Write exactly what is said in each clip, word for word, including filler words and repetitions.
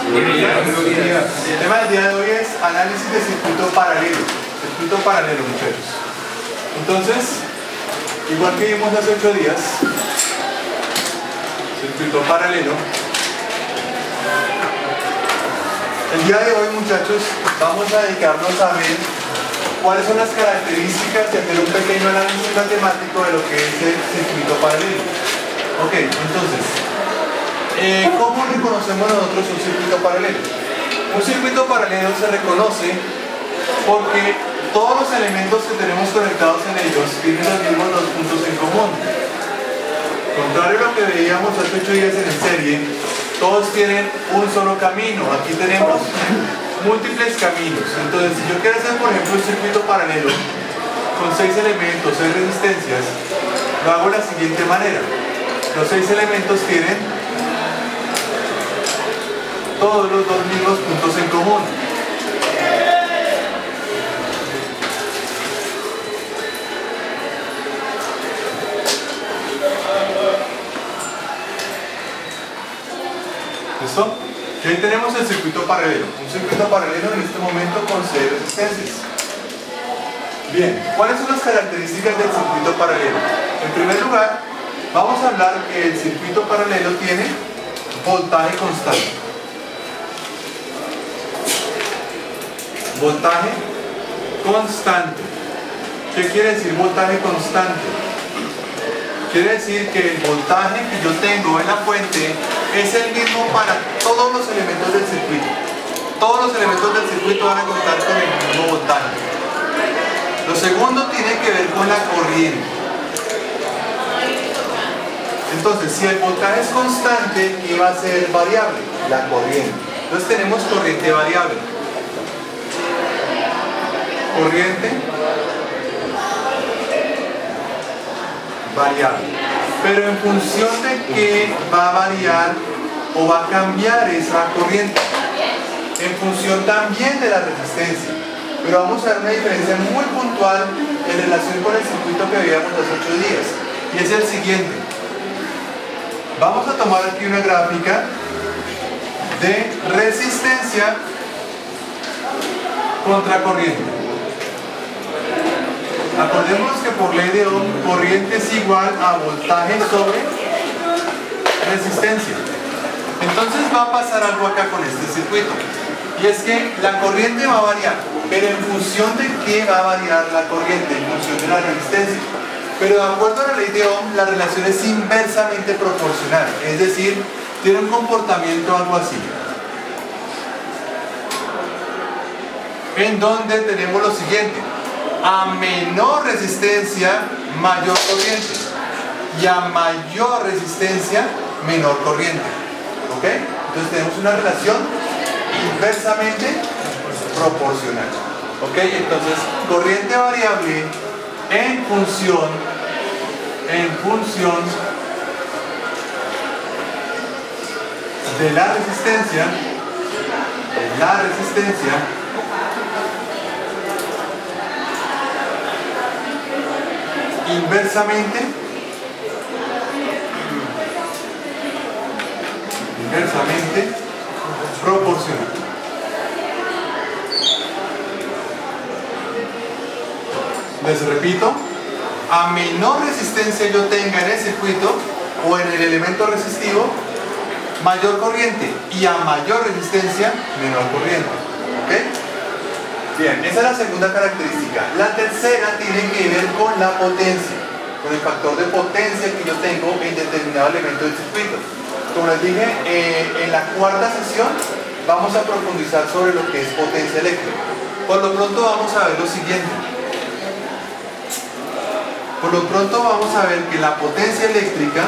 El tema del día de hoy es análisis de circuito paralelo. Circuito paralelo, muchachos. Entonces, igual que vimos hace ocho días, circuito paralelo. El día de hoy, muchachos, vamos a dedicarnos a ver cuáles son las características y hacer un pequeño análisis matemático de lo que es el circuito paralelo. Ok, entonces, eh, ¿cómo reconocemos nosotros un circuito paralelo? Un circuito paralelo se reconoce porque todos los elementos que tenemos conectados en ellos tienen los mismos dos puntos en común. Contrario a lo que veíamos hace ocho días en el serie, todos tienen un solo camino. Aquí tenemos múltiples caminos. Entonces, si yo quiero hacer, por ejemplo, un circuito paralelo con seis elementos, seis resistencias, lo hago de la siguiente manera. Los seis elementos tienen todos los dos mismos puntos en común. ¿Listo? Y ahí tenemos el circuito paralelo. Un circuito paralelo en este momento con seis resistencias. Bien, ¿cuáles son las características del circuito paralelo? En primer lugar, vamos a hablar que el circuito paralelo tiene voltaje constante. Voltaje constante. ¿Qué quiere decir voltaje constante? Quiere decir que el voltaje que yo tengo en la fuente es el mismo para todos los elementos del circuito. Todos los elementos del circuito van a contar con el mismo voltaje. Lo segundo tiene que ver con la corriente. Entonces, si el voltaje es constante, ¿qué va a ser variable? La corriente. Entonces tenemos corriente variable. Corriente variable. Pero en función de qué va a variar o va a cambiar esa corriente. En función también de la resistencia. Pero vamos a ver una diferencia muy puntual en relación con el circuito que veíamos hace ocho días. Y es el siguiente. Vamos a tomar aquí una gráfica de resistencia contra corriente. Acordémonos que por ley de Ohm, corriente es igual a voltaje sobre resistencia. Entonces va a pasar algo acá con este circuito. Y es que la corriente va a variar, pero en función de qué va a variar la corriente, en función de la resistencia. Pero de acuerdo a la ley de Ohm, la relación es inversamente proporcional, es decir, tiene un comportamiento algo así. En donde tenemos lo siguiente: a menor resistencia, mayor corriente, y a mayor resistencia, menor corriente. ¿Ok? Entonces tenemos una relación inversamente proporcional. ¿Ok? Entonces, corriente variable en función, en función de la resistencia, de la resistencia, inversamente inversamente proporcional. Les repito, a menor resistencia yo tenga en el circuito o en el elemento resistivo, mayor corriente, y a mayor resistencia, menor corriente. ¿Ok? Bien, esa es la segunda característica. La tercera tiene que ver con la potencia, con el factor de potencia que yo tengo en determinado elemento del circuito. Como les dije, eh, en la cuarta sesión vamos a profundizar sobre lo que es potencia eléctrica. Por lo pronto vamos a ver lo siguiente. Por lo pronto vamos a ver que la potencia eléctrica,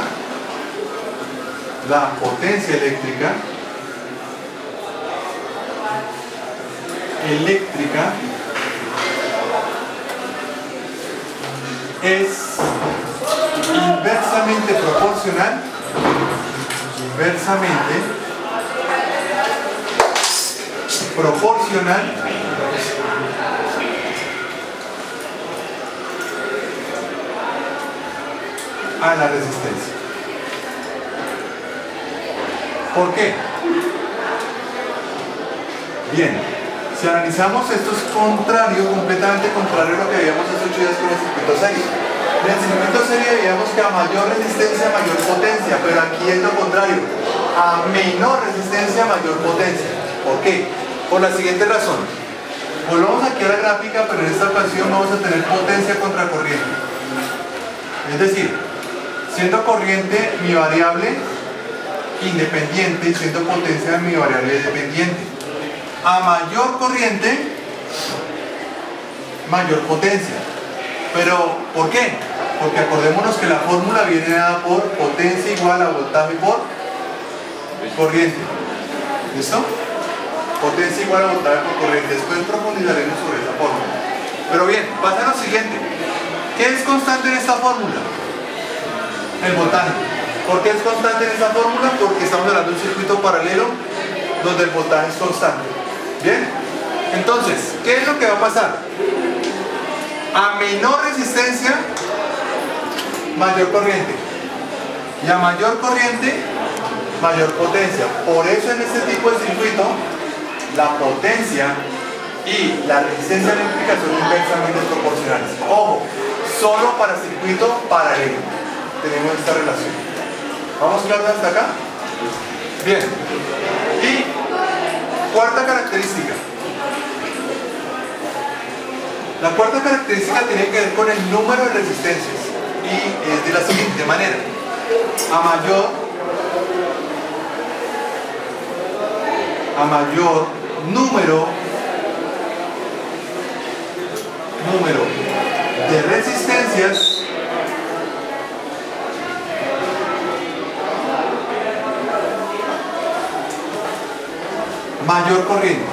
la potencia eléctrica, eléctrica es inversamente proporcional, inversamente proporcional a la resistencia. ¿Por qué? Bien, si analizamos esto es contrario, completamente contrario a lo que veíamos hace ocho días con el circuito serie. En el circuito serie veíamos que a mayor resistencia, mayor potencia, pero aquí es lo contrario. A menor resistencia, mayor potencia. ¿Por qué? Por la siguiente razón. Volvamos aquí a la gráfica, pero en esta ocasión vamos a tener potencia contra corriente. Es decir, siendo corriente mi variable independiente y siendo potencia mi variable dependiente. A mayor corriente, mayor potencia. Pero, ¿por qué? Porque acordémonos que la fórmula viene dada por potencia igual a voltaje por corriente. ¿Listo? Potencia igual a voltaje por corriente. Después profundizaremos sobre esa fórmula. Pero bien, pasa lo siguiente. ¿Qué es constante en esta fórmula? El voltaje. ¿Por qué es constante en esta fórmula? Porque estamos hablando de un circuito paralelo donde el voltaje es constante. Bien, entonces, ¿qué es lo que va a pasar? A menor resistencia, mayor corriente. Y a mayor corriente, mayor potencia. Por eso en este tipo de circuito, la potencia y la resistencia eléctrica son inversamente proporcionales. Ojo, solo para circuito paralelo tenemos esta relación. ¿Vamos claros hasta acá? Bien. Y cuarta característica. La cuarta característica tiene que ver con el número de resistencias y es de la siguiente manera. A mayor a mayor número número de resistencias, mayor corriente.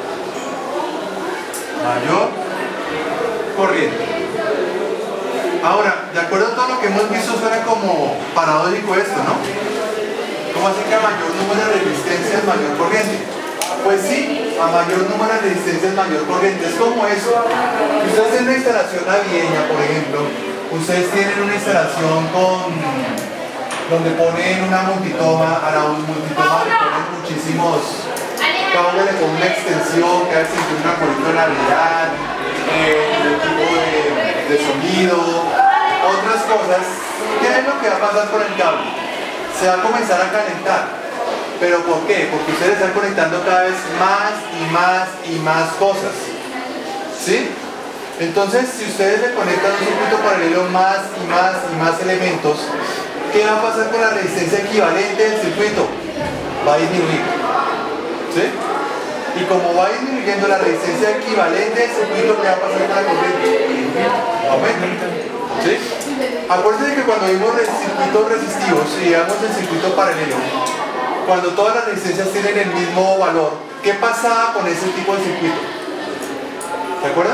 Mayor corriente. Ahora, de acuerdo a todo lo que hemos visto, suena como paradójico esto, ¿no? ¿Cómo así que a mayor número de resistencias, mayor corriente? Pues sí, a mayor número de resistencias, mayor corriente. Es como eso. Si ustedes tienen una instalación navideña, por ejemplo, ustedes tienen una instalación con donde ponen una multitoma, a la multitoma le ponen muchísimos cada uno le pone una extensión, cada vez tiene una colita de Navidad, eh, el equipo de, de sonido, otras cosas. ¿Qué es lo que va a pasar con el cable? Se va a comenzar a calentar. ¿Pero por qué? Porque ustedes están conectando cada vez más y más y más cosas. ¿Sí? Entonces, si ustedes le conectan un circuito paralelo más y más y más elementos, ¿qué va a pasar con la resistencia equivalente del circuito? Va a disminuir. ¿Sí? Y como va disminuyendo la resistencia equivalente del circuito, ¿qué va a pasar con la corriente? Aumenta. ¿Sí? Acuérdense que cuando vimos circuitos resistivos y digamos el circuito paralelo, cuando todas las resistencias tienen el mismo valor, ¿qué pasaba con ese tipo de circuito? ¿Se acuerdan?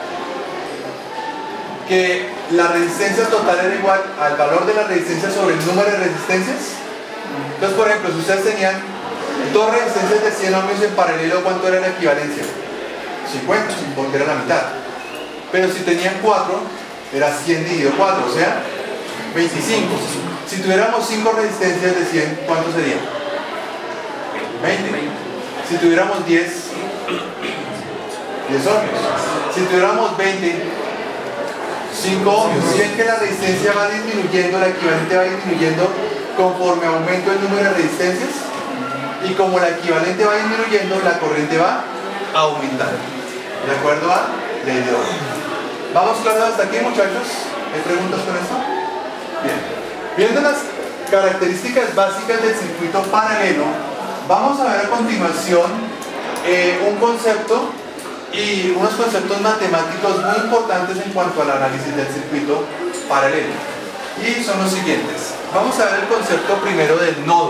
Que la resistencia total era igual al valor de la resistencia sobre el número de resistencias. Entonces, por ejemplo, si ustedes tenían dos resistencias de cien ohmios en paralelo, ¿cuánto era la equivalencia? cincuenta, porque era la mitad. Pero si tenían cuatro, era cien dividido cuatro, o sea, veinticinco. Si tuviéramos cinco resistencias de cien, ¿cuánto sería? veinte. Si tuviéramos diez, diez ohmios. Si tuviéramos veinte, cinco ohmios. Si ven que la resistencia va disminuyendo, la equivalente va disminuyendo conforme aumenta el número de resistencias, y como la equivalente va disminuyendo, la corriente va a aumentar. ¿De acuerdo a ley de Ohm? ¿Vamos claros hasta aquí, muchachos? ¿Hay preguntas con esto? Bien. Viendo las características básicas del circuito paralelo, vamos a ver a continuación eh, un concepto y unos conceptos matemáticos muy importantes en cuanto al análisis del circuito paralelo. Y son los siguientes. Vamos a ver el concepto primero del nodo.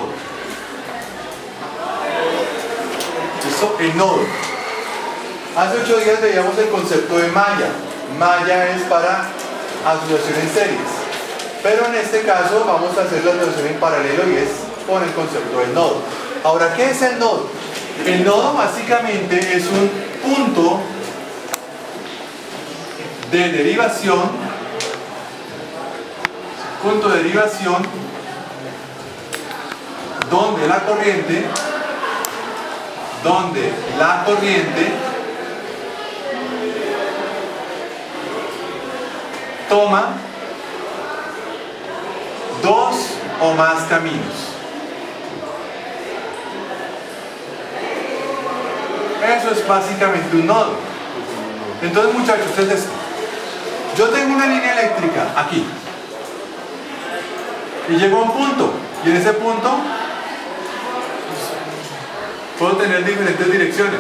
¿Listo? El nodo. Hace ocho días veíamos el concepto de malla. Malla es para asociación en series. Pero en este caso vamos a hacer la asociación en paralelo y es con el concepto del nodo. Ahora, ¿qué es el nodo? El nodo básicamente es un punto de derivación, punto de derivación donde la corriente, donde la corriente toma dos o más caminos. Eso es básicamente un nodo. Entonces, muchachos, es esto. Yo tengo una línea eléctrica aquí y llego a un punto, y en ese punto puedo tener diferentes direcciones.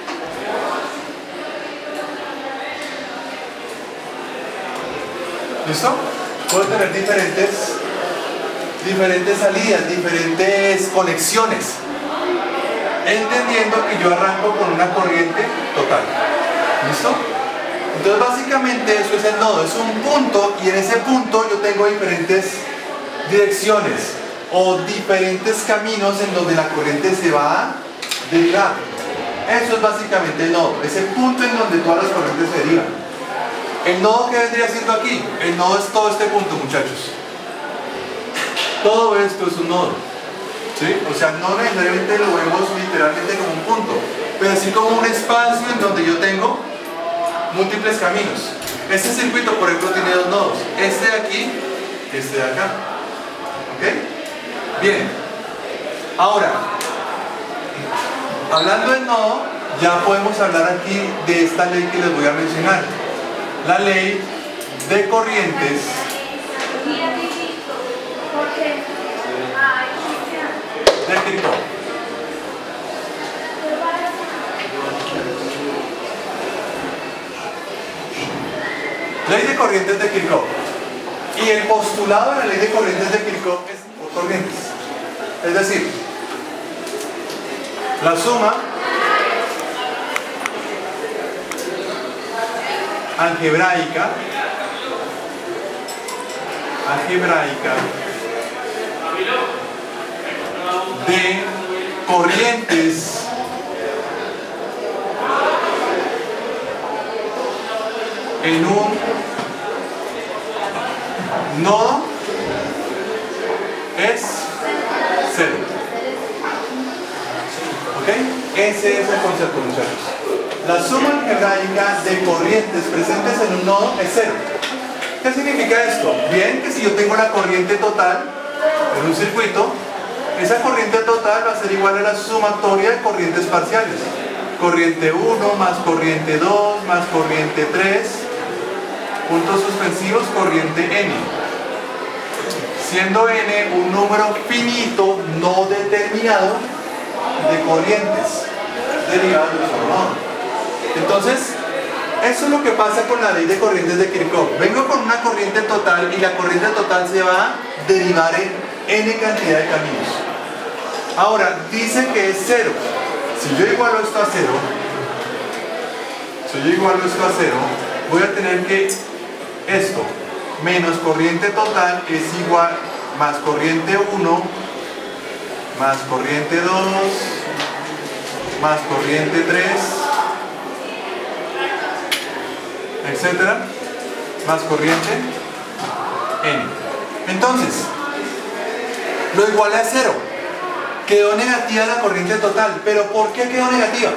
¿Listo? Puedo tener diferentes diferentes salidas, diferentes conexiones, entendiendo que yo arranco con una corriente total. ¿Listo? Entonces básicamente eso es el nodo, es un punto, y en ese punto yo tengo diferentes direcciones o diferentes caminos en donde la corriente se va a derivar. Eso es básicamente el nodo, es el punto en donde todas las corrientes se derivan. ¿El nodo qué vendría siendo aquí? El nodo es todo este punto, muchachos. Todo esto es un nodo, ¿sí? O sea, no necesariamente lo vemos literalmente como un punto, pero así como un espacio en donde yo tengo múltiples caminos. Este circuito, por ejemplo, tiene dos nodos, este de aquí y este de acá. ¿Ok? Bien. Ahora, hablando del nodo, ya podemos hablar aquí de esta ley que les voy a mencionar. La ley de corrientes de Kirchhoff. Ley de corrientes de Kirchhoff. Y el postulado de la ley de corrientes de Kirchhoff es por corrientes. Es decir, la suma algebraica algebraica de corrientes en un nodo es cero. ¿Ok? Ese es el concepto, muchachos. La suma algebraica de corrientes presentes en un nodo es cero. ¿Qué significa esto? Bien, que si yo tengo la corriente total en un circuito, esa corriente total va a ser igual a la sumatoria de corrientes parciales. Corriente uno más corriente dos más corriente tres, puntos suspensivos, corriente n. Siendo n un número finito no determinado de corrientes derivadas de un solo nodo. Entonces, eso es lo que pasa con la ley de corrientes de Kirchhoff. Vengo con una corriente total y la corriente total se va a derivar en n cantidad de caminos. Ahora, dice que es cero. Si yo igualo esto a cero, si yo igualo esto a cero, voy a tener que esto, menos corriente total, es igual más corriente uno, más corriente dos, más corriente tres, etcétera, más corriente n. Entonces, lo igualé a cero. Quedó negativa la corriente total. ¿Pero por qué quedó negativa?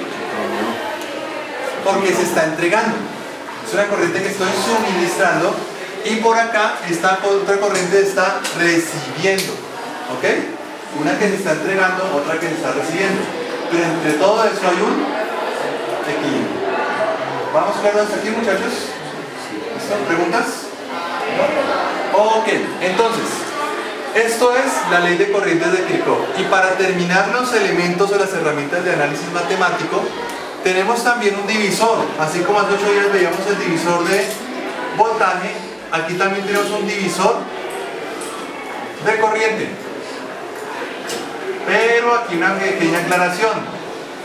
Porque se está entregando. Es una corriente que estoy suministrando y por acá esta otra corriente está recibiendo. ¿Ok? Una que se está entregando, otra que se está recibiendo. Pero entre todo eso hay un equilibrio. ¿Vamos a verlo hasta aquí, muchachos? ¿Listo? ¿Preguntas? ¿No? Ok, entonces, esto es la ley de corrientes de Kirchhoff. Y para terminar los elementos o las herramientas de análisis matemático, tenemos también un divisor. Así como hace ocho días veíamos el divisor de voltaje, aquí también tenemos un divisor de corriente. Pero aquí una pequeña aclaración.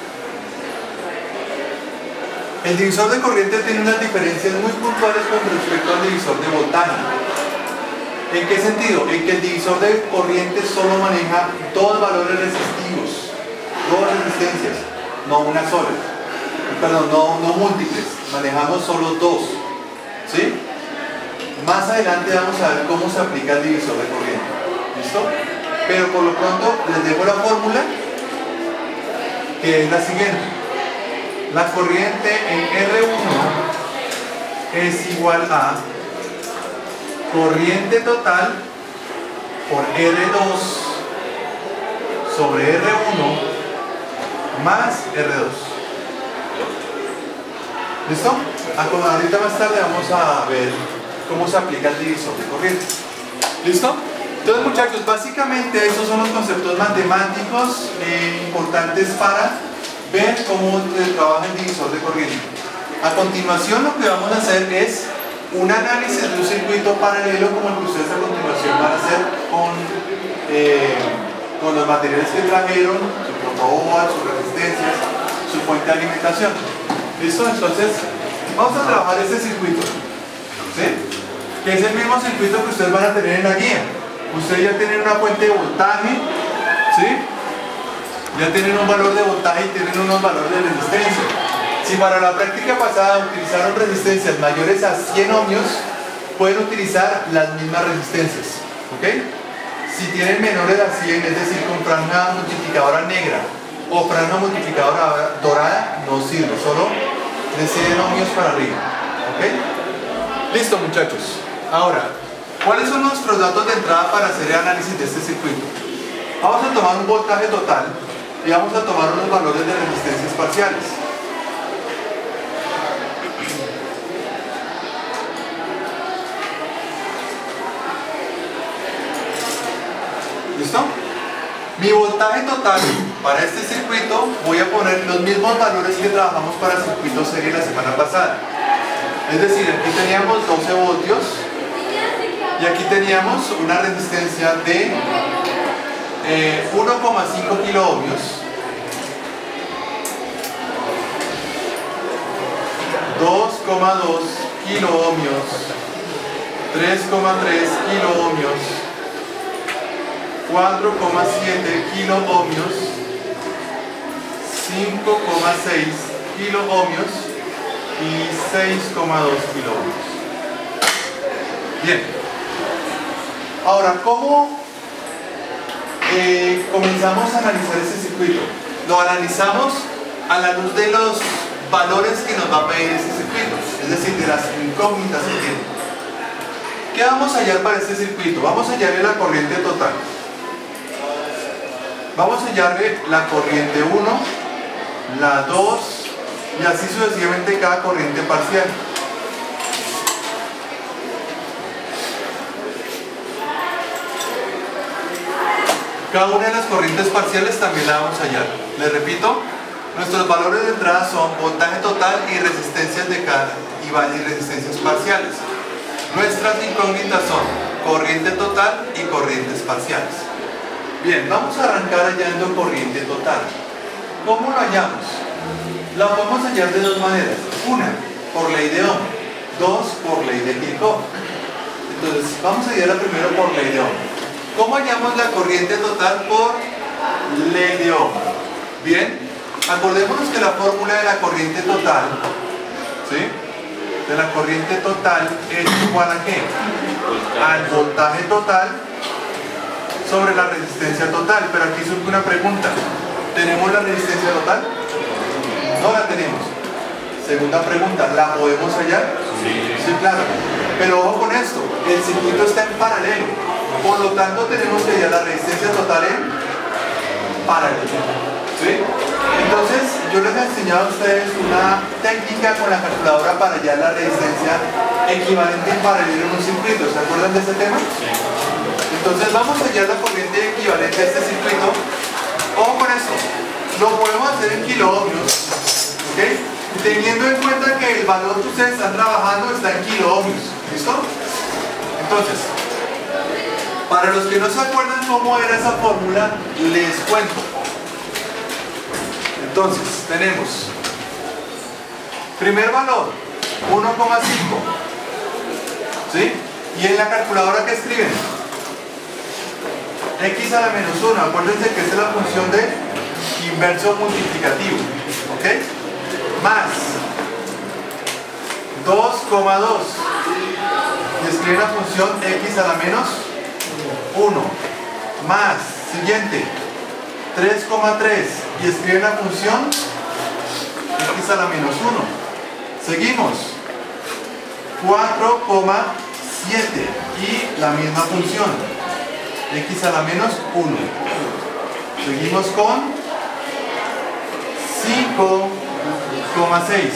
El divisor de corriente tiene unas diferencias muy puntuales con respecto al divisor de voltaje. ¿En qué sentido? En que el divisor de corriente solo maneja dos valores resistivos, dos resistencias, no una sola. Perdón, no, no múltiples, manejamos solo dos. ¿Sí? Más adelante vamos a ver cómo se aplica el divisor de corriente. ¿Listo? Pero por lo pronto les dejo la fórmula, que es la siguiente. La corriente en R uno es igual a corriente total por R dos sobre R uno más R dos. ¿Listo? Ahorita más tarde vamos a ver cómo se aplica el divisor de corriente. ¿Listo? Entonces, muchachos, básicamente estos son los conceptos matemáticos eh, importantes para ver cómo eh, trabaja el divisor de corriente. A continuación, lo que vamos a hacer es un análisis de un circuito paralelo como el que ustedes a continuación van a hacer con, eh, con los materiales que trajeron, su protoboard, sus resistencias, su fuente de alimentación. ¿Listo? Entonces, vamos a trabajar este circuito, ¿sí? Que es el mismo circuito que ustedes van a tener en la guía. Ustedes ya tienen una fuente de voltaje, ¿sí? Ya tienen un valor de voltaje y tienen unos valores de resistencia. Si para la práctica pasada utilizaron resistencias mayores a cien ohmios, pueden utilizar las mismas resistencias, ¿ok? Si tienen menores a cien, es decir, con franja multiplicadora negra o franja multiplicadora dorada, no sirve, solo de cien ohmios para arriba, ¿ok? Listo, muchachos. Ahora, ¿cuáles son nuestros datos de entrada para hacer el análisis de este circuito? Vamos a tomar un voltaje total y vamos a tomar unos valores de resistencias parciales. ¿Listo? Mi voltaje total para este circuito, voy a poner los mismos valores que trabajamos para el circuito serie la semana pasada. Es decir, aquí teníamos doce voltios y aquí teníamos una resistencia de eh, uno coma cinco kilo ohmios, dos coma dos kilo ohmios, tres coma tres kilo ohmios, cuatro coma siete kilo ohmios, cinco coma seis kilo ohmios y seis coma dos kilo ohmios. Bien. Ahora, ¿cómo eh, comenzamos a analizar este circuito? Lo analizamos a la luz de los valores que nos va a pedir este circuito, es decir, de las incógnitas que tiene. ¿Qué vamos a hallar para este circuito? Vamos a hallarle la corriente total. Vamos a hallarle la corriente uno, la dos y así sucesivamente cada corriente parcial. Cada una de las corrientes parciales también la vamos a hallar. Les repito, nuestros valores de entrada son voltaje total y resistencias de cada y resistencias parciales. Nuestras incógnitas son corriente total y corrientes parciales. Bien, vamos a arrancar hallando corriente total. ¿Cómo lo hallamos? La podemos hallar de dos maneras. Una, por ley de Ohm. Dos, por ley de Kirchhoff. Entonces, vamos a hallarla primero por ley de Ohm. ¿Cómo hallamos la corriente total por ley de Ohm? Bien, acordémonos que la fórmula de la corriente total, ¿sí? De la corriente total es igual a ¿qué? Al voltaje total sobre la resistencia total. Pero aquí surge una pregunta: ¿tenemos la resistencia total? No la tenemos. Segunda pregunta, ¿la podemos hallar? Sí, sí, claro. Pero ojo con esto, el circuito está en paralelo, por lo tanto tenemos que hallar la resistencia total en paralelo, ¿sí? Entonces yo les he enseñado a ustedes una técnica con la calculadora para hallar la resistencia equivalente en paralelo en un circuito. ¿Se acuerdan de ese tema? Sí. Entonces vamos a hallar la corriente equivalente a este circuito. Ojo con esto, lo podemos hacer en kilo ohmios, ¿ok? Teniendo en cuenta que el valor que ustedes están trabajando está en kilo ohmios. ¿Listo? Entonces, para los que no se acuerdan cómo era esa fórmula, les cuento. Entonces, tenemos primer valor, uno coma cinco, ¿sí? Y en la calculadora que escriben, x a la menos uno, acuérdense que esta es la función de inverso multiplicativo, ¿ok? Más dos coma dos, y escriben la función x a la menos uno, más, siguiente, tres coma tres y escriben la función x a la menos uno. Seguimos, cuatro coma siete y la misma función, x a la menos uno. Seguimos con cinco coma seis,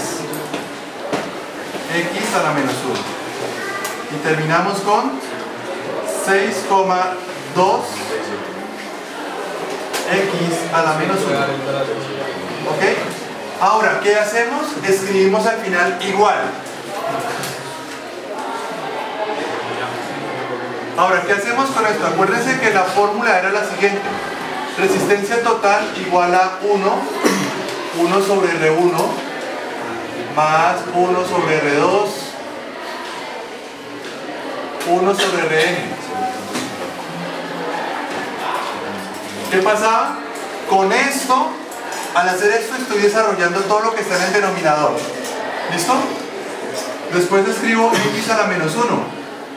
x a la menos uno. Y terminamos con seis coma dos, x a la menos uno. ¿Ok? Ahora, ¿qué hacemos? Escribimos al final igual. Ahora, ¿qué hacemos con esto? Acuérdense que la fórmula era la siguiente: resistencia total igual a uno, uno sobre R uno, más uno sobre R dos, uno sobre R N. ¿Qué pasaba? Con esto, al hacer esto, estoy desarrollando todo lo que está en el denominador. ¿Listo? Después escribo x a la menos uno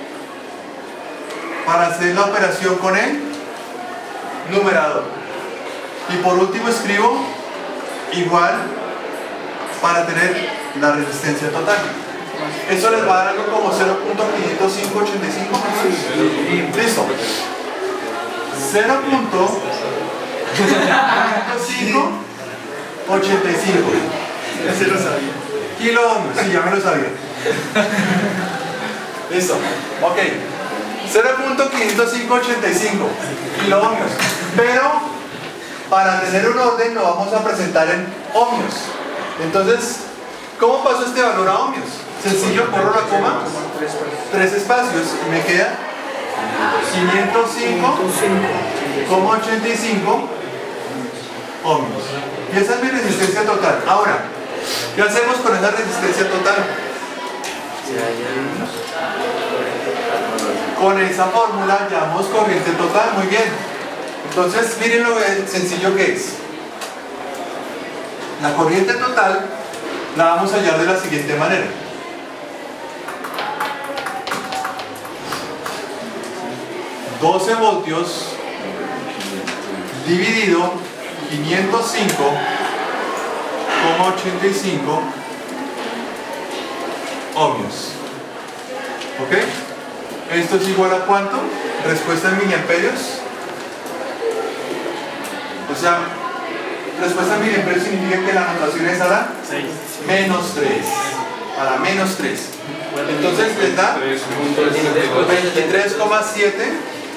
para hacer la operación con el numerador. Y por último escribo igual para tener la resistencia total. Eso les va a dar algo como cero punto quinientos cinco ochenta y cinco. Listo. cero punto quinientos cinco ochenta y cinco. Ese lo sabía. Kilo ohmios, sí, ya me lo sabía. Listo. Ok. cero punto quinientos cinco ochenta y cinco kilo ohmios. Pero para tener un orden lo vamos a presentar en ohmios. Entonces, ¿cómo paso este valor a ohmios? Sencillo, corro la coma, tres espacios y me queda quinientos cinco coma ochenta y cinco ohmios. Y esa es mi resistencia total. Ahora, ¿qué hacemos con esa resistencia total? Con esa fórmula llamamos corriente total. Muy bien. Entonces, miren lo sencillo que es. La corriente total la vamos a hallar de la siguiente manera. doce voltios dividido quinientos cinco coma ochenta y cinco ohmios. ¿Ok? ¿Esto es igual a cuánto? Respuesta en miliamperios. O sea, respuesta en miliamperios significa que la notación es a la menos tres. A la menos tres. Entonces les da veintitrés coma siete.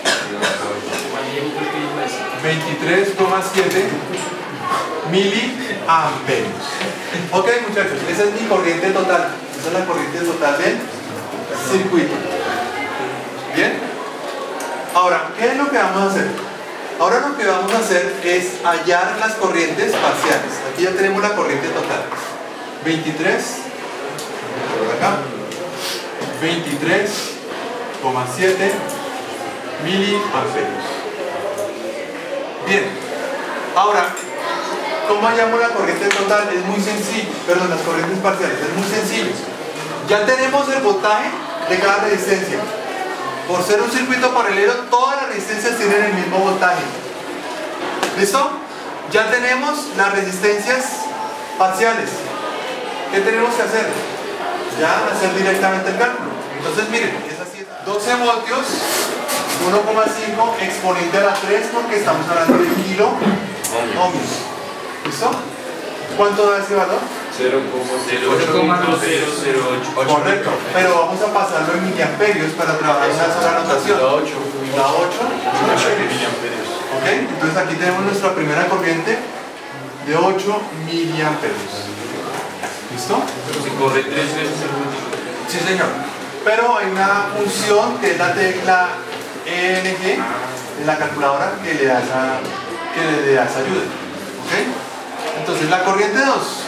veintitrés coma siete miliamperios. Ok, muchachos, esa es mi corriente total. Esa es la corriente total del circuito. Bien. Ahora, ¿qué es lo que vamos a hacer? Ahora lo que vamos a hacer es hallar las corrientes parciales. Aquí ya tenemos la corriente total. veintitrés, por acá, veintitrés coma siete miliamperios. Bien. Ahora, ¿cómo hallamos la corriente total? Es muy sencillo. Perdón, las corrientes parciales. Es muy sencillo. Ya tenemos el voltaje de cada resistencia. Por ser un circuito paralelo, todas las resistencias tienen el mismo voltaje. ¿Listo? Ya tenemos las resistencias parciales. ¿Qué tenemos que hacer? Ya hacer directamente el cálculo. Entonces miren, es así. doce voltios, uno coma cinco exponente a la tres, porque estamos hablando de kilo ohmios. ¿Listo? ¿Cuánto da ese valor? cero coma cero cero ocho. Correcto, pero vamos a pasarlo en miliamperios para trabajar una sola notación. La ocho. La ocho miliamperios. Ok, entonces aquí tenemos nuestra primera corriente de ocho miliamperios. ¿Listo? Se corre tres veces el voltio. Sí, señor. Pero hay una función que es la tecla E N G en la calculadora que le da esa, que le da esa ayuda. ¿Ok? Entonces la corriente dos.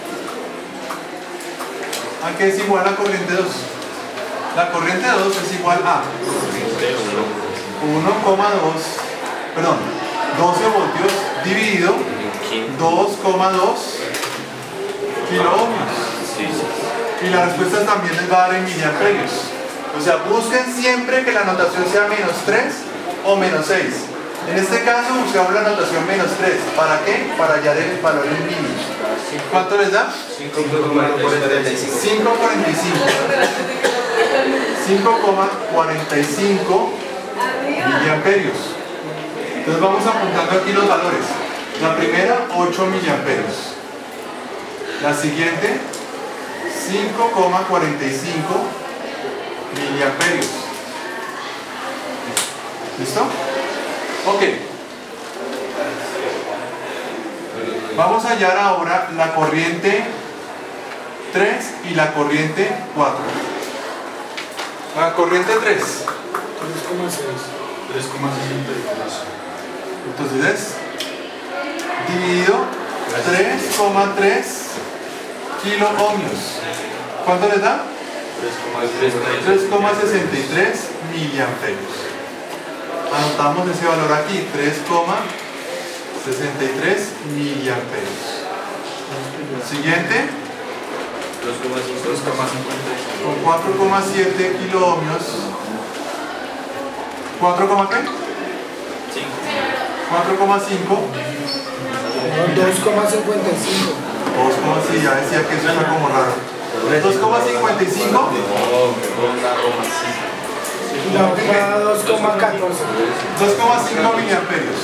¿A qué es igual la corriente dos? La corriente dos es igual a uno coma dos, perdón, doce voltios dividido dos coma dos kilo ohmios. Y la respuesta también les va a dar en miliamperios. O sea, busquen siempre que la notación sea menos tres o menos seis. En este caso buscamos la notación menos tres. ¿Para qué? Para hallar el valor en mil. ¿Cuánto les da? cinco coma cuarenta y cinco. cinco coma cuarenta y cinco. cinco coma cuarenta y cinco miliamperios. Entonces vamos apuntando aquí los valores. La primera, ocho miliamperios. La siguiente, cinco coma cuarenta y cinco miliamperios. ¿Listo? Ok. Vamos a hallar ahora la corriente tres y la corriente cuatro. La corriente tres. tres coma seis. tres coma sesenta y tres. Entonces es dividido tres coma tres kilo ohmios. ¿Cuánto les da? tres coma sesenta y tres miliamperios. Anotamos ese valor aquí, tres coma sesenta y tres miliamperios. Siguiente, dos coma cincuenta y cinco. con cuatro coma siete kilo ohmios. ¿cuatro, qué? cuatro coma cinco. dos coma cincuenta y cinco. dos, sí, ya decía que eso está como raro. dos coma cincuenta y cinco. La otra dos coma catorce. dos coma cinco miliamperios.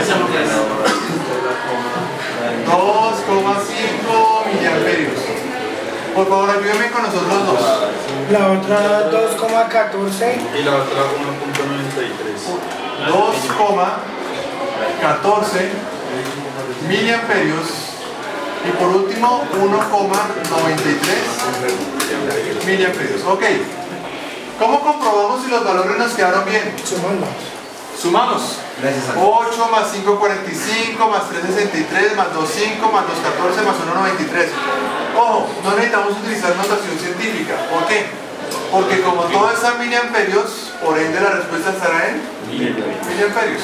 dos coma cinco miliamperios. Por favor, ayúdenme con nosotros dos. La otra dos coma catorce. Y la otra uno coma noventa y tres. dos coma catorce miliamperios. Y por último, uno coma noventa y tres miliamperios. Ok. ¿Cómo comprobamos si los valores nos quedaron bien? Sumando. Sumamos. ocho más cinco, cuarenta y cinco, más tres, sesenta y tres, más dos, cinco, más dos, catorce, más uno, noventa y tres. Ojo, no necesitamos utilizar notación científica. ¿Por qué? Porque como todo está en miliamperios, por ende la respuesta estará en miliamperios.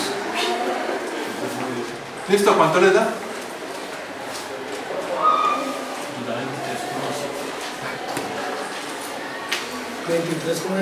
¿Listo? ¿Cuánto les da? veintitrés coma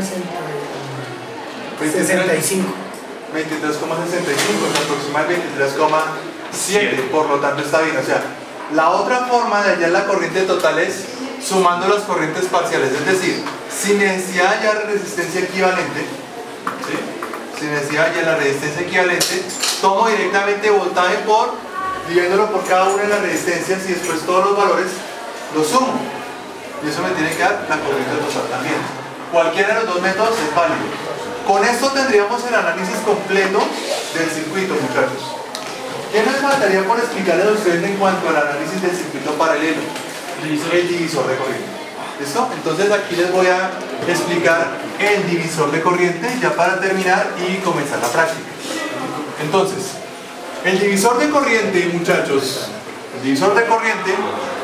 sesenta y cinco. veintitrés coma sesenta y cinco, se aproxima al veintitrés coma siete, por lo tanto está bien. O sea, la otra forma de hallar la corriente total es sumando las corrientes parciales, es decir, sin necesidad de hallar resistencia equivalente, ¿sí? sin necesidad de hallar la resistencia equivalente, tomo directamente voltaje por, dividiéndolo por cada una de las resistencias y después todos los valores los sumo. Y eso me tiene que dar la corriente total también. Cualquiera de los dos métodos es válido. Con esto tendríamos el análisis completo del circuito, muchachos. ¿Qué nos faltaría por explicarles a ustedes en cuanto al análisis del circuito paralelo? El divisor de corriente. ¿Listo? Entonces aquí les voy a explicar el divisor de corriente ya para terminar y comenzar la práctica. Entonces, el divisor de corriente, muchachos, el divisor de corriente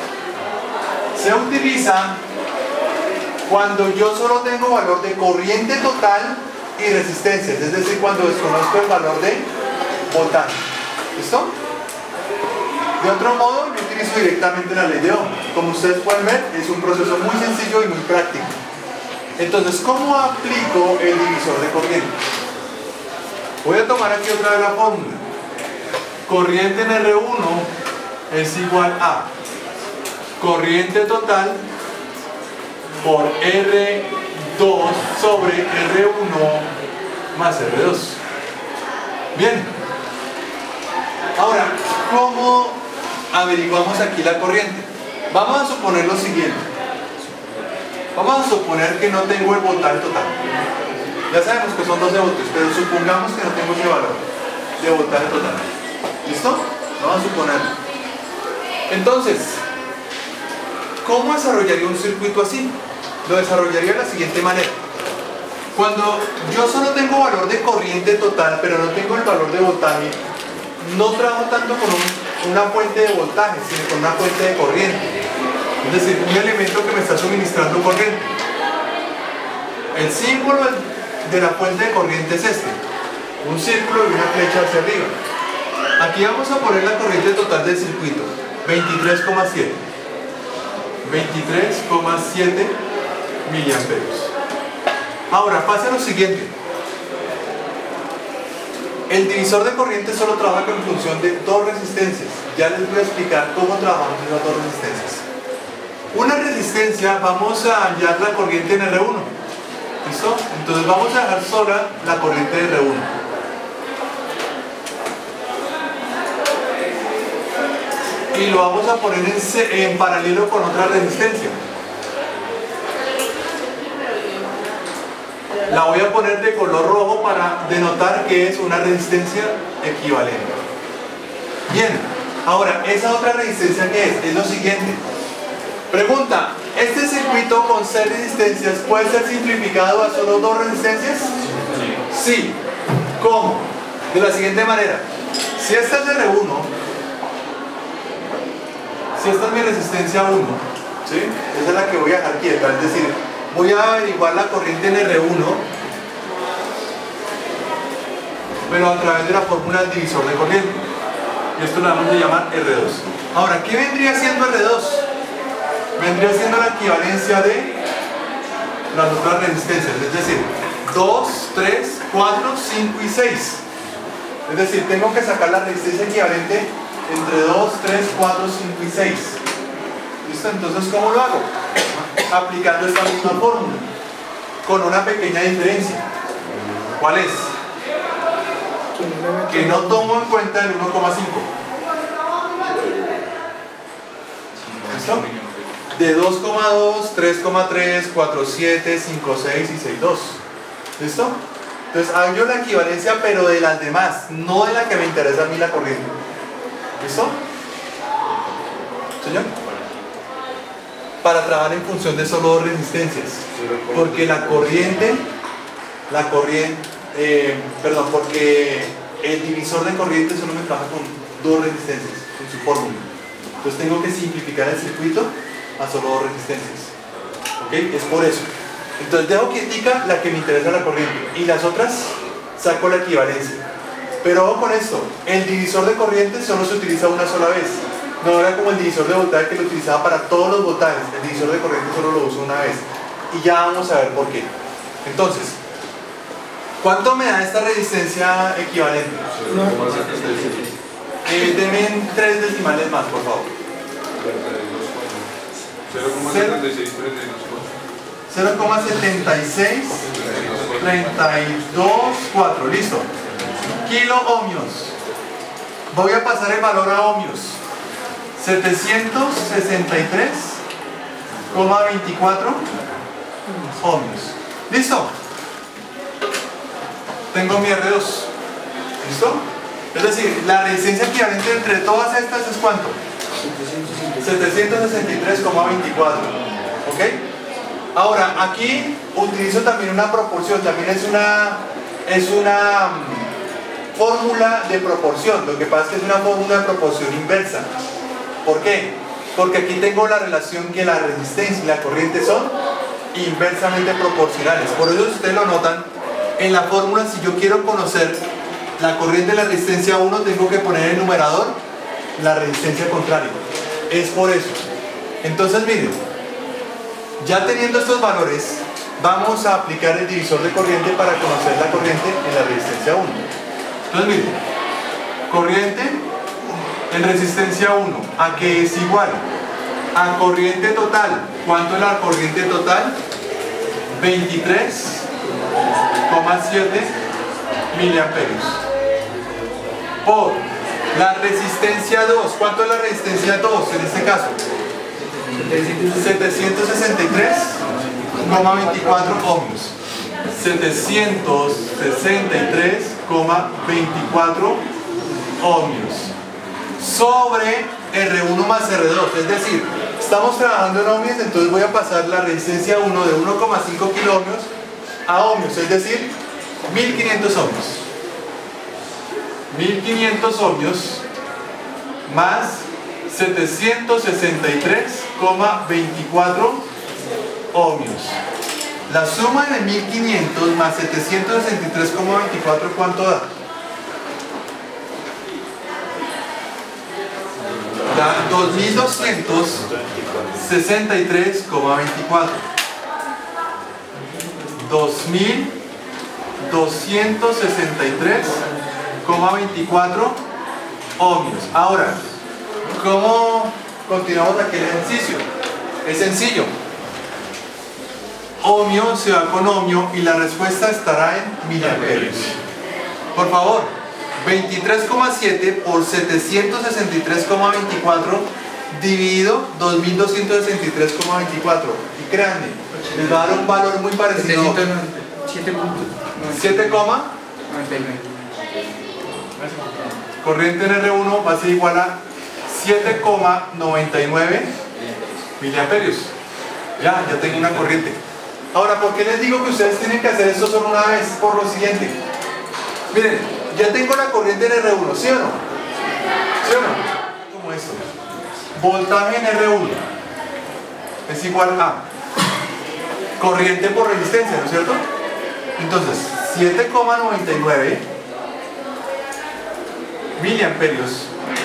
se utiliza cuando yo solo tengo valor de corriente total y resistencias, es decir, cuando desconozco el valor de voltaje. ¿Listo? De otro modo, yo utilizo directamente la ley de Ohm. Como ustedes pueden ver, es un proceso muy sencillo y muy práctico. Entonces, ¿cómo aplico el divisor de corriente? Voy a tomar aquí otra vez la fórmula. Corriente en R uno es igual a corriente total por R dos sobre R uno más R dos. Bien. Ahora, ¿cómo averiguamos aquí la corriente? Vamos a suponer lo siguiente. Vamos a suponer que no tengo el voltaje total. Ya sabemos que son doce voltios, pero supongamos que no tengo ese valor de voltaje total. ¿Listo? Vamos a suponerlo. Entonces, ¿cómo desarrollaría un circuito así? Lo desarrollaría de la siguiente manera. Cuando yo solo tengo valor de corriente total, pero no tengo el valor de voltaje, no trabajo tanto con un, una fuente de voltaje, sino con una fuente de corriente. Es decir, un elemento que me está suministrando corriente. El símbolo de la fuente de corriente es este. Un círculo y una flecha hacia arriba. Aquí vamos a poner la corriente total del circuito. veintitrés coma siete. veintitrés coma siete miliamperios. Ahora pasa lo siguiente. El divisor de corriente solo trabaja en función de dos resistencias. Ya les voy a explicar cómo trabajamos esas dos resistencias. Una resistencia vamos a hallar la corriente en R uno. ¿Listo? Entonces vamos a dejar sola la corriente de R uno. Y lo vamos a poner en, en paralelo con otra resistencia. La voy a poner de color rojo para denotar que es una resistencia equivalente. Bien, ahora, ¿esa otra resistencia qué es? Es lo siguiente. Pregunta, ¿este circuito con seis resistencias puede ser simplificado a solo dos resistencias? Sí. Sí. ¿Cómo? De la siguiente manera. Si esta es R uno, si esta es mi resistencia uno, ¿sí? Esa es la que voy a dejar quieta, es decir, voy a averiguar la corriente en R uno, pero a través de la fórmula del divisor de corriente. Y esto lo vamos a llamar R dos. Ahora, ¿qué vendría siendo R dos? Vendría siendo la equivalencia de las otras resistencias, es decir, dos, tres, cuatro, cinco y seis. Es decir, tengo que sacar la resistencia equivalente entre dos, tres, cuatro, cinco y seis. ¿Listo? Entonces, ¿cómo lo hago? Aplicando esta misma fórmula, con una pequeña diferencia. ¿Cuál es? Que no tomo en cuenta el uno coma cinco. ¿Listo? De dos coma dos, tres coma tres, cuatro coma siete, cinco coma seis y seis coma dos. ¿Listo? Entonces hallo la equivalencia, pero de las demás, no de la que me interesa a mí la corriente. ¿Listo? ¿Señor? Para trabajar en función de solo dos resistencias. Porque la corriente, la corriente, eh, perdón, porque el divisor de corriente solo me trabaja con dos resistencias, con su fórmula. Entonces tengo que simplificar el circuito a solo dos resistencias. ¿Ok? Es por eso. Entonces dejo quietica la que me interesa la corriente y las otras saco la equivalencia. Pero ojo con esto, el divisor de corriente solo se utiliza una sola vez. No era como el divisor de voltaje que lo utilizaba para todos los voltajes. El divisor de corriente solo lo uso una vez. Y ya vamos a ver por qué. Entonces, ¿cuánto me da esta resistencia equivalente? Eh, denme tres decimales más, por favor. cero coma setenta y seis treinta y dos cuatro. Listo. Kilo ohmios. Voy a pasar el valor a ohmios. setecientos sesenta y tres coma veinticuatro ohmios. ¿Listo? Tengo mi R dos. ¿Listo? Es decir, la resistencia equivalente entre todas estas es ¿cuánto? setecientos sesenta y tres coma veinticuatro. ¿Ok? Ahora, aquí utilizo también una proporción, también es una, es una um, fórmula de proporción. Lo que pasa es que es una fórmula de proporción inversa. ¿Por qué? Porque aquí tengo la relación que la resistencia y la corriente son inversamente proporcionales. Por eso, si ustedes lo notan, en la fórmula, si yo quiero conocer la corriente de la resistencia uno, tengo que poner en el numerador la resistencia contraria. Es por eso. Entonces, miren, ya teniendo estos valores, vamos a aplicar el divisor de corriente para conocer la corriente en la resistencia uno. Entonces, miren, corriente en resistencia uno, ¿a qué es igual? A corriente total. ¿Cuánto es la corriente total? veintitrés coma siete miliamperios. Por la resistencia dos. ¿Cuánto es la resistencia dos en este caso? setecientos sesenta y tres coma veinticuatro ohmios. setecientos sesenta y tres coma veinticuatro ohmios sobre R uno más R dos. Es decir, estamos trabajando en ohmios, entonces voy a pasar la resistencia uno de uno coma cinco kiloohmios a ohmios, es decir, mil quinientos ohmios. mil quinientos ohmios más setecientos sesenta y tres coma veinticuatro ohmios. La suma de mil quinientos más setecientos sesenta y tres coma veinticuatro, ¿cuánto da? Da dos mil doscientos sesenta y tres coma veinticuatro. dos mil doscientos sesenta y tres coma veinticuatro ohmios. Ahora, ¿cómo continuamos aquí el ejercicio? Es sencillo. Ohmio se va con ohmio y la respuesta estará en miliamperios. Por favor, veintitrés coma siete por setecientos sesenta y tres coma veinticuatro dividido dos mil doscientos sesenta y tres coma veinticuatro. Y créanme, les va a dar un valor muy parecido. siete coma noventa y nueve. Corriente en R uno va a ser igual a siete coma noventa y nueve miliamperios. Ya, ya tengo una corriente. Ahora, ¿por qué les digo que ustedes tienen que hacer esto solo una vez? Por lo siguiente. Miren, ya tengo la corriente en R uno, ¿sí o no? ¿Sí o no? Como esto. Voltaje en R uno es igual a corriente por resistencia, ¿no es cierto? Entonces, siete coma noventa y nueve miliamperios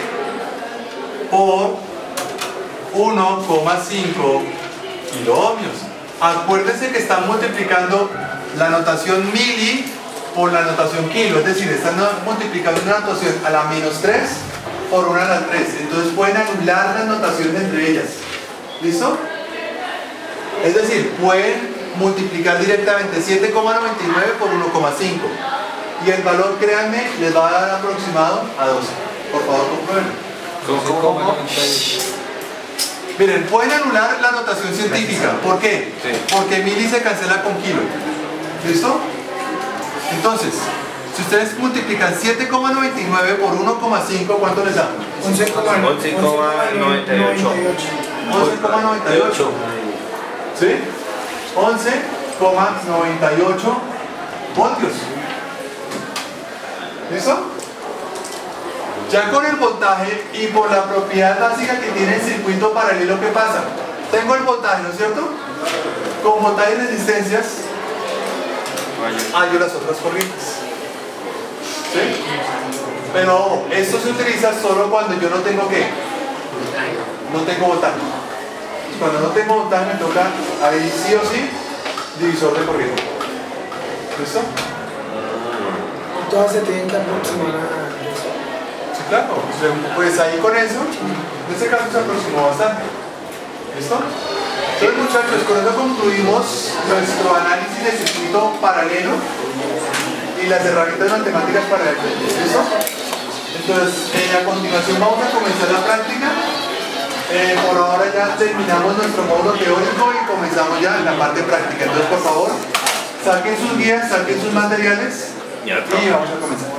por uno coma cinco kiloohmios. Acuérdense que están multiplicando la notación mili por la notación kilo, es decir, están multiplicando una notación a la menos tres por una a la tres, entonces pueden anular las notaciones entre ellas. ¿Listo? Es decir, pueden multiplicar directamente siete coma noventa y nueve por uno coma cinco y el valor, créanme, les va a dar aproximado a doce. Por favor, comprueben. ¿Cómo? ¿Cómo? Miren, pueden anular la notación científica. ¿Por qué? Sí. Porque mili se cancela con kilo. ¿Listo? Entonces, si ustedes multiplican siete coma noventa y nueve por uno coma cinco, ¿cuánto les da? once coma noventa y ocho. once coma noventa y ocho. ¿Sí? once coma noventa y ocho voltios. ¿Listo? Ya con el voltaje y por la propiedad básica que tiene el circuito paralelo, ¿qué pasa? Tengo el voltaje, ¿no es cierto? Con voltaje y resistencias hallo las otras corrientes. ¿Sí? Pero esto se utiliza solo cuando yo no tengo ¿qué? No tengo voltaje. Cuando no tengo voltaje me toca ahí sí o sí divisor de corriente. ¿Listo? Todas se tienen que aproximar a... Sí, claro. Pues ahí con eso, en este caso se aproximó bastante. ¿Listo? Entonces, muchachos, con eso concluimos nuestro análisis de circuito paralelo y las herramientas matemáticas para el ¿listo? Entonces, eh, a continuación vamos a comenzar la práctica. Eh, por ahora ya terminamos nuestro módulo teórico y comenzamos ya en la parte práctica. Entonces, por favor, saquen sus guías, saquen sus materiales y vamos a comenzar.